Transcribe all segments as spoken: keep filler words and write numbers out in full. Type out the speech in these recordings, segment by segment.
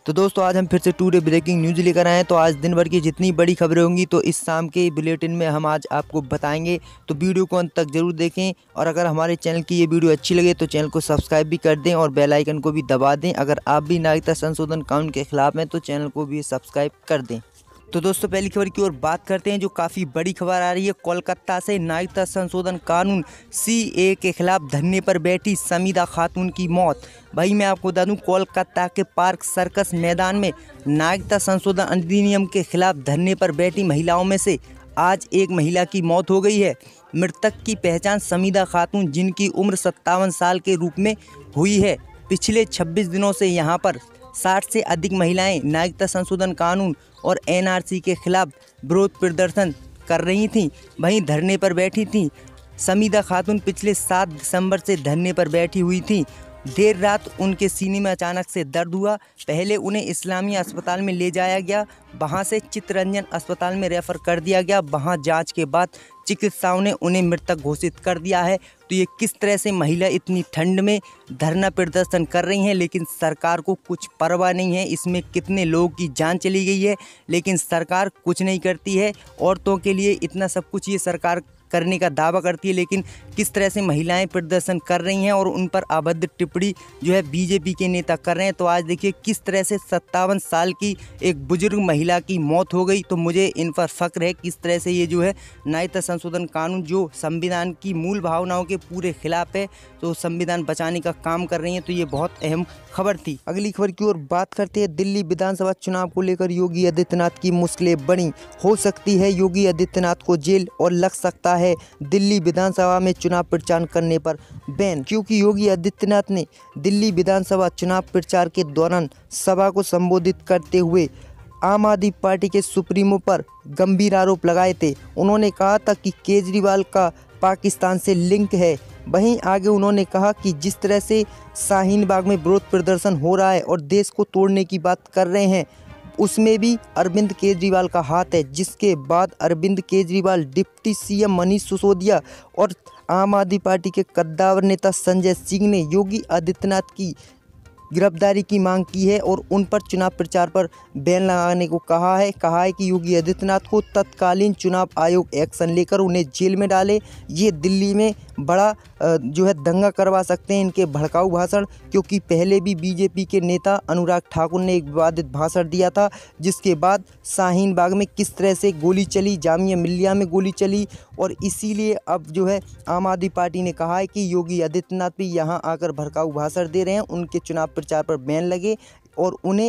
तो दोस्तों आज हम फिर से टुडे ब्रेकिंग न्यूज़ लेकर आए हैं। तो आज दिन भर की जितनी बड़ी खबरें होंगी तो इस शाम के बुलेटिन में हम आज आपको बताएंगे। तो वीडियो को अंत तक जरूर देखें और अगर हमारे चैनल की ये वीडियो अच्छी लगे तो चैनल को सब्सक्राइब भी कर दें और बेल आइकन को भी दबा दें। अगर आप भी नागरिकता संशोधन कानून के खिलाफ हैं तो चैनल को भी सब्सक्राइब कर दें। तो दोस्तों पहली खबर की ओर बात करते हैं जो काफ़ी बड़ी खबर आ रही है। कोलकाता से नागरिकता संशोधन कानून सीए के खिलाफ धरने पर बैठी समीदा खातून की मौत। भाई मैं आपको बता दूं, कोलकाता के पार्क सर्कस मैदान में नागरिकता संशोधन अधिनियम के खिलाफ धरने पर बैठी महिलाओं में से आज एक महिला की मौत हो गई है। मृतक की पहचान समीदा खातून, जिनकी उम्र सत्तावन साल के रूप में हुई है। पिछले छब्बीस दिनों से यहाँ पर साठ से अधिक महिलाएं नागरिकता संशोधन कानून और एनआरसी के खिलाफ विरोध प्रदर्शन कर रही थीं, वहीं धरने पर बैठी थीं। समीदा खातून पिछले सात दिसंबर से धरने पर बैठी हुई थीं। देर रात उनके सीने में अचानक से दर्द हुआ। पहले उन्हें इस्लामिया अस्पताल में ले जाया गया, वहां से चित्तरंजन अस्पताल में रेफर कर दिया गया। वहां जांच के बाद चिकित्सकों ने उन्हें मृतक घोषित कर दिया है। तो ये किस तरह से महिला इतनी ठंड में धरना प्रदर्शन कर रही हैं, लेकिन सरकार को कुछ परवाह नहीं है। इसमें कितने लोगों की जान चली गई है, लेकिन सरकार कुछ नहीं करती है। औरतों के लिए इतना सब कुछ ये सरकार करने का दावा करती है, लेकिन किस तरह से महिलाएं प्रदर्शन कर रही हैं और उन पर अभद्र टिप्पणी जो है बीजेपी के नेता कर रहे हैं। तो आज देखिए किस तरह से सत्तावन साल की एक बुजुर्ग महिला की मौत हो गई। तो मुझे इन पर फक्र है किस तरह से ये जो है नागरिकता संशोधन कानून जो संविधान की मूल भावनाओं के पूरे खिलाफ है, तो संविधान बचाने का काम कर रही हैं। तो ये बहुत अहम खबर थी। अगली खबर की ओर बात करते हैं। दिल्ली विधानसभा चुनाव को लेकर योगी आदित्यनाथ की मुश्किलें बड़ी हो सकती है। योगी आदित्यनाथ को जेल और लग सकता है दिल्ली विधानसभा में चुनाव प्रचार करने पर बैन, क्योंकि योगी आदित्यनाथ ने दिल्ली विधानसभा चुनाव प्रचार के दौरान सभा को संबोधित करते हुए आम आदमी पार्टी के सुप्रीमो पर गंभीर आरोप लगाए थे। उन्होंने कहा था कि केजरीवाल का पाकिस्तान से लिंक है। वहीं आगे उन्होंने कहा कि जिस तरह से शाहीन बाग में विरोध प्रदर्शन हो रहा है और देश को तोड़ने की बात कर रहे हैं, उसमें भी अरविंद केजरीवाल का हाथ है। जिसके बाद अरविंद केजरीवाल, डिप्टी सीएम मनीष सिसोदिया और आम आदमी पार्टी के कद्दावर नेता संजय सिंह ने योगी आदित्यनाथ की गिरफ्तारी की मांग की है और उन पर चुनाव प्रचार पर बैन लगाने को कहा है कहा है कि योगी आदित्यनाथ को तत्कालीन चुनाव आयोग एक्शन लेकर उन्हें जेल में डाले। ये दिल्ली में बड़ा जो है दंगा करवा सकते हैं इनके भड़काऊ भाषण, क्योंकि पहले भी बीजेपी के नेता अनुराग ठाकुर ने एक विवादित भाषण दिया था, जिसके बाद शाहीन बाग में किस तरह से गोली चली, जामिया मिल्लिया में गोली चली। और इसीलिए अब जो है आम आदमी पार्टी ने कहा है कि योगी आदित्यनाथ भी यहाँ आकर भड़काऊ भाषण दे रहे हैं, उनके चुनाव प्रचार पर बैन लगे और उन्हें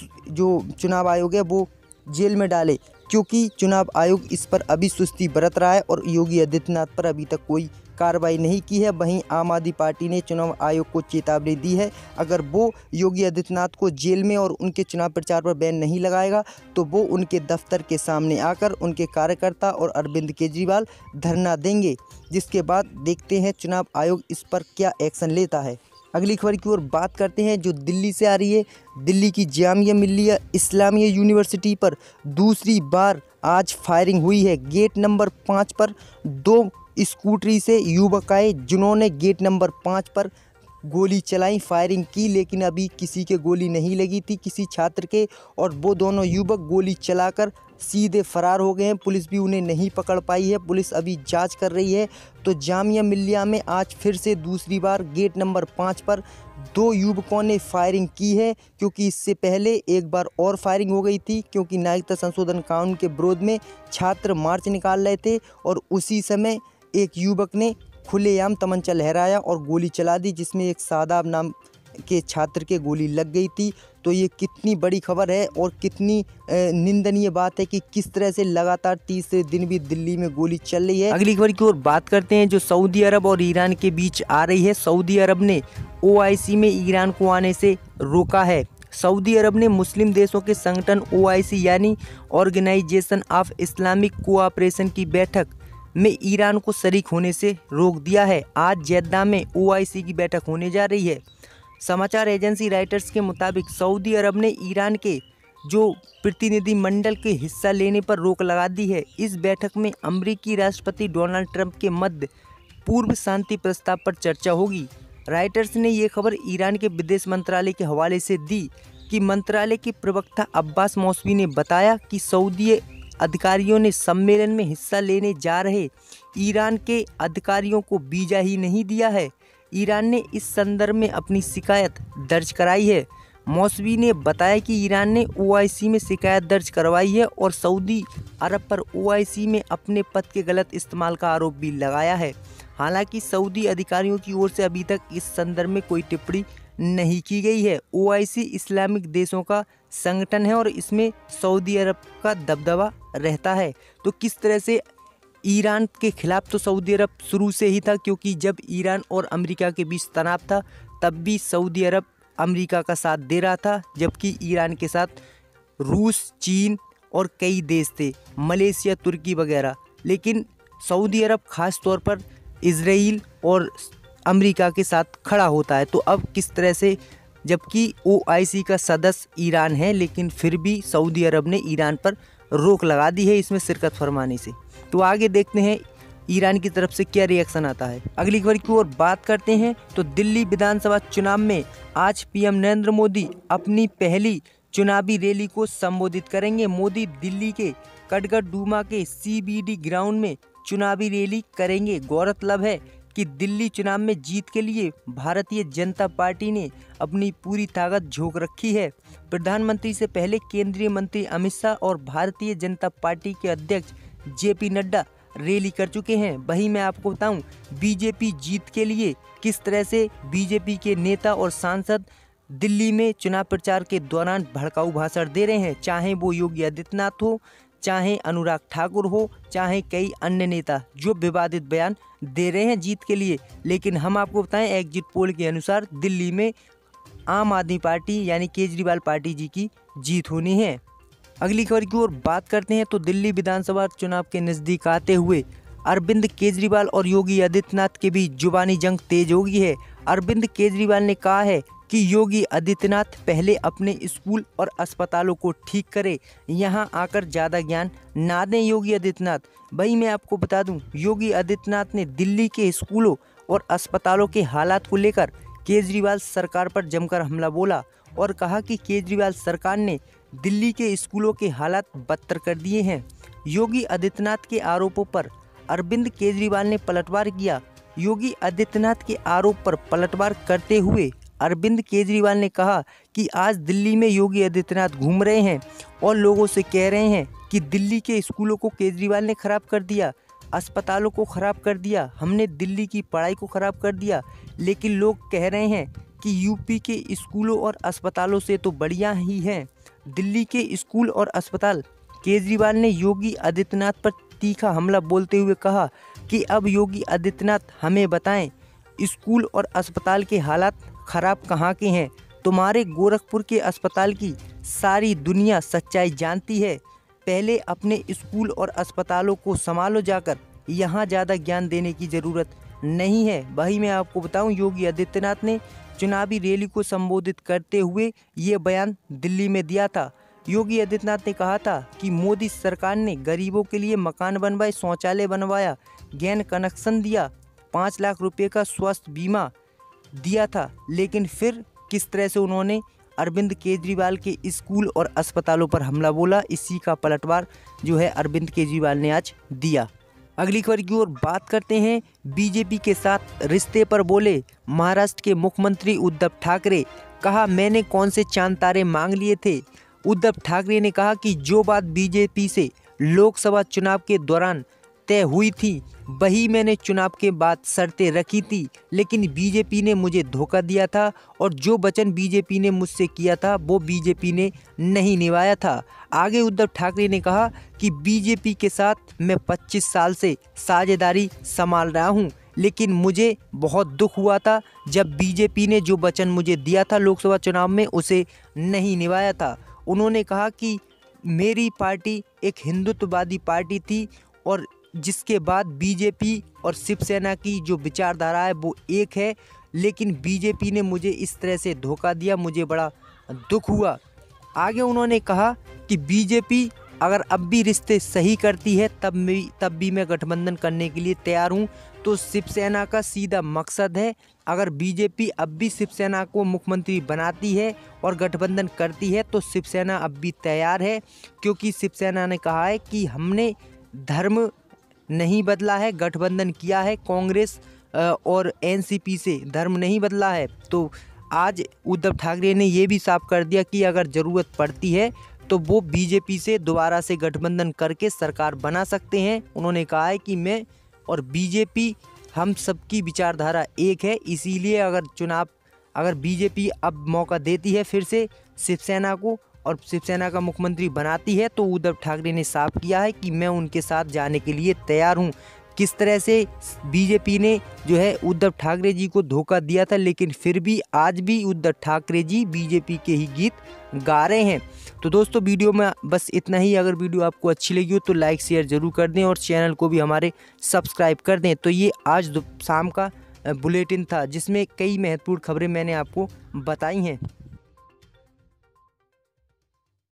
जो चुनाव आयोग है वो जेल में डाले, क्योंकि चुनाव आयोग इस पर अभी सुस्ती बरत रहा है और योगी आदित्यनाथ पर अभी तक कोई कार्रवाई नहीं की है। वहीं आम आदमी पार्टी ने चुनाव आयोग को चेतावनी दी है, अगर वो योगी आदित्यनाथ को जेल में और उनके चुनाव प्रचार पर बैन नहीं लगाएगा तो वो उनके दफ्तर के सामने आकर उनके कार्यकर्ता और अरविंद केजरीवाल धरना देंगे, जिसके बाद देखते हैं चुनाव आयोग इस पर क्या एक्शन लेता है। अगली खबर की ओर बात करते हैं जो दिल्ली से आ रही है। दिल्ली की जामिया मिल्लिया इस्लामिया यूनिवर्सिटी पर दूसरी बार आज फायरिंग हुई है। गेट नंबर पाँच पर दो स्कूटरी से युवक आए, जिन्होंने गेट नंबर पाँच पर गोली चलाई, फायरिंग की, लेकिन अभी किसी के गोली नहीं लगी थी, किसी छात्र के, और वो दोनों युवक गोली चलाकर सीधे फरार हो गए हैं। पुलिस भी उन्हें नहीं पकड़ पाई है, पुलिस अभी जांच कर रही है। तो जामिया मिल्लिया में आज फिर से दूसरी बार गेट नंबर पाँच पर दो युवकों ने फायरिंग की है, क्योंकि इससे पहले एक बार और फायरिंग हो गई थी, क्योंकि नागरिकता संशोधन कानून के विरोध में छात्र मार्च निकाल रहे थे और उसी समय एक युवक ने खुलेआम तमंचा लहराया और गोली चला दी, जिसमें एक सादाब नाम के छात्र के गोली लग गई थी। तो ये कितनी बड़ी खबर है और कितनी निंदनीय बात है कि किस तरह से लगातार तीसरे दिन भी दिल्ली में गोली चल रही है। अगली खबर की ओर बात करते हैं जो सऊदी अरब और ईरान के बीच आ रही है। सऊदी अरब ने ओआईसी में ईरान को आने से रोका है। सऊदी अरब ने मुस्लिम देशों के संगठन ओआईसी यानी ऑर्गेनाइजेशन ऑफ इस्लामिक कोऑपरेशन की बैठक में ईरान को शरीक होने से रोक दिया है। आज जेद्दा में ओआईसी की बैठक होने जा रही है। समाचार एजेंसी राइटर्स के मुताबिक सऊदी अरब ने ईरान के जो प्रतिनिधिमंडल के हिस्सा लेने पर रोक लगा दी है। इस बैठक में अमेरिकी राष्ट्रपति डोनाल्ड ट्रंप के मध्य पूर्व शांति प्रस्ताव पर चर्चा होगी। राइटर्स ने ये खबर ईरान के विदेश मंत्रालय के हवाले से दी कि मंत्रालय के प्रवक्ता अब्बास मौसवी ने बताया कि सऊदी अधिकारियों ने सम्मेलन में हिस्सा लेने जा रहे ईरान के अधिकारियों को वीज़ा ही नहीं दिया है। ईरान ने इस संदर्भ में अपनी शिकायत दर्ज कराई है। मौसवी ने बताया कि ईरान ने ओआईसी में शिकायत दर्ज करवाई है और सऊदी अरब पर ओआईसी में अपने पद के गलत इस्तेमाल का आरोप भी लगाया है। हालांकि सऊदी अधिकारियों की ओर से अभी तक इस संदर्भ में कोई टिप्पणी नहीं की गई है। ओआईसी इस्लामिक देशों का संगठन है और इसमें सऊदी अरब का दबदबा रहता है। तो किस तरह से ईरान के खिलाफ तो सऊदी अरब शुरू से ही था, क्योंकि जब ईरान और अमेरिका के बीच तनाव था तब भी सऊदी अरब अमेरिका का साथ दे रहा था, जबकि ईरान के साथ रूस, चीन और कई देश थे, मलेशिया, तुर्की वगैरह। लेकिन सऊदी अरब ख़ास तौर पर इजराइल और अमेरिका के साथ खड़ा होता है। तो अब किस तरह से, जबकि ओआईसी का सदस्य ईरान है, लेकिन फिर भी सऊदी अरब ने ईरान पर रोक लगा दी है इसमें शिरकत फरमाने से। तो आगे देखते हैं ईरान की तरफ से क्या रिएक्शन आता है। अगली खबर की ओर बात करते हैं तो दिल्ली विधानसभा चुनाव में आज पीएम नरेंद्र मोदी अपनी पहली चुनावी रैली को संबोधित करेंगे। मोदी दिल्ली के कटगड़डूमा के सीबीडी ग्राउंड में चुनावी रैली करेंगे। गौरतलब है कि दिल्ली चुनाव में जीत के लिए भारतीय जनता पार्टी ने अपनी पूरी ताकत झोंक रखी है। प्रधानमंत्री से पहले केंद्रीय मंत्री अमित शाह और भारतीय जनता पार्टी के अध्यक्ष जेपी नड्डा रैली कर चुके हैं। वहीं मैं आपको बताऊं, बीजेपी जीत के लिए किस तरह से बीजेपी के नेता और सांसद दिल्ली में चुनाव प्रचार के दौरान भड़काऊ भाषण दे रहे हैं, चाहे वो योगी आदित्यनाथ हो, चाहे अनुराग ठाकुर हो, चाहे कई अन्य नेता जो विवादित बयान दे रहे हैं जीत के लिए। लेकिन हम आपको बताएं, एग्जिट पोल के अनुसार दिल्ली में आम आदमी पार्टी यानी केजरीवाल पार्टी जी की जीत होनी है। अगली खबर की ओर बात करते हैं तो दिल्ली विधानसभा चुनाव के नज़दीक आते हुए अरविंद केजरीवाल और योगी आदित्यनाथ के बीच जुबानी जंग तेज हो गई है। अरविंद केजरीवाल ने कहा है कि योगी आदित्यनाथ पहले अपने स्कूल और अस्पतालों को ठीक करें, यहां आकर ज़्यादा ज्ञान ना दें योगी आदित्यनाथ। भाई मैं आपको बता दूं, योगी आदित्यनाथ ने दिल्ली के स्कूलों और अस्पतालों के हालात को लेकर केजरीवाल सरकार पर जमकर हमला बोला और कहा कि केजरीवाल सरकार ने दिल्ली के स्कूलों के हालात बदतर कर दिए हैं। योगी आदित्यनाथ के आरोपों पर अरविंद केजरीवाल ने पलटवार किया। योगी आदित्यनाथ के आरोप पर पलटवार करते हुए अरविंद केजरीवाल ने कहा कि आज दिल्ली में योगी आदित्यनाथ घूम रहे हैं और लोगों से कह रहे हैं कि दिल्ली के स्कूलों को केजरीवाल ने खराब कर दिया, अस्पतालों को खराब कर दिया, हमने दिल्ली की पढ़ाई को खराब कर दिया। लेकिन लोग कह रहे हैं कि यूपी के स्कूलों और अस्पतालों से तो बढ़िया ही हैं दिल्ली के स्कूल और अस्पताल। केजरीवाल ने योगी आदित्यनाथ पर तीखा हमला बोलते हुए कहा कि अब योगी आदित्यनाथ हमें बताएं, स्कूल और अस्पताल के हालात खराब कहाँ के हैं? तुम्हारे गोरखपुर के अस्पताल की सारी दुनिया सच्चाई जानती है। पहले अपने स्कूल और अस्पतालों को संभालो जाकर, यहाँ ज़्यादा ज्ञान देने की ज़रूरत नहीं है। वही मैं आपको बताऊं, योगी आदित्यनाथ ने चुनावी रैली को संबोधित करते हुए ये बयान दिल्ली में दिया था। योगी आदित्यनाथ ने कहा था कि मोदी सरकार ने गरीबों के लिए मकान बनवाए, शौचालय बनवाया, गैस कनेक्शन दिया, पाँच लाख रुपए का स्वास्थ्य बीमा दिया था। लेकिन फिर किस तरह से उन्होंने अरविंद केजरीवाल के स्कूल और अस्पतालों पर हमला बोला, इसी का पलटवार जो है अरविंद केजरीवाल ने आज दिया। अगली खबर की ओर बात करते हैं। बीजेपी के साथ रिश्ते पर बोले महाराष्ट्र के मुख्यमंत्री उद्धव ठाकरे, कहा मैंने कौन से चांद तारे मांग लिए थे। उद्धव ठाकरे ने कहा कि जो बात बीजेपी से लोकसभा चुनाव के दौरान तय हुई थी वही मैंने चुनाव के बाद शर्तें रखी थी, लेकिन बीजेपी ने मुझे धोखा दिया था और जो वचन बीजेपी ने मुझसे किया था वो बीजेपी ने नहीं निभाया था। आगे उद्धव ठाकरे ने कहा कि बीजेपी के साथ मैं पच्चीस साल से साझेदारी संभाल रहा हूं, लेकिन मुझे बहुत दुख हुआ था जब बीजेपी ने जो वचन मुझे दिया था लोकसभा चुनाव में उसे नहीं निभाया था। उन्होंने कहा कि मेरी पार्टी एक हिंदुत्ववादी पार्टी थी और जिसके बाद बीजेपी और शिवसेना की जो विचारधारा है वो एक है, लेकिन बीजेपी ने मुझे इस तरह से धोखा दिया, मुझे बड़ा दुख हुआ। आगे उन्होंने कहा कि बीजेपी अगर अब भी रिश्ते सही करती है तब भी तब भी मैं गठबंधन करने के लिए तैयार हूँ। तो शिवसेना का सीधा मकसद है, अगर बीजेपी अब भी शिवसेना को मुख्यमंत्री बनाती है और गठबंधन करती है तो शिवसेना अब भी तैयार है, क्योंकि शिवसेना ने कहा है कि हमने धर्म नहीं बदला है, गठबंधन किया है कांग्रेस और एनसीपी से, धर्म नहीं बदला है। तो आज उद्धव ठाकरे ने ये भी साफ कर दिया कि अगर ज़रूरत पड़ती है तो वो बीजेपी से दोबारा से गठबंधन करके सरकार बना सकते हैं। उन्होंने कहा है कि मैं और बीजेपी हम सबकी विचारधारा एक है, इसीलिए अगर चुनाव अगर बीजेपी अब मौका देती है फिर से शिवसेना को और शिवसेना का मुख्यमंत्री बनाती है तो उद्धव ठाकरे ने साफ किया है कि मैं उनके साथ जाने के लिए तैयार हूं। किस तरह से बीजेपी ने जो है उद्धव ठाकरे जी को धोखा दिया था, लेकिन फिर भी आज भी उद्धव ठाकरे जी बीजेपी के ही गीत गा रहे हैं। तो दोस्तों वीडियो में बस इतना ही। अगर वीडियो आपको अच्छी लगी हो तो लाइक शेयर ज़रूर कर दें और चैनल को भी हमारे सब्सक्राइब कर दें। तो ये आज शाम का बुलेटिन था जिसमें कई महत्वपूर्ण खबरें मैंने आपको बताई हैं।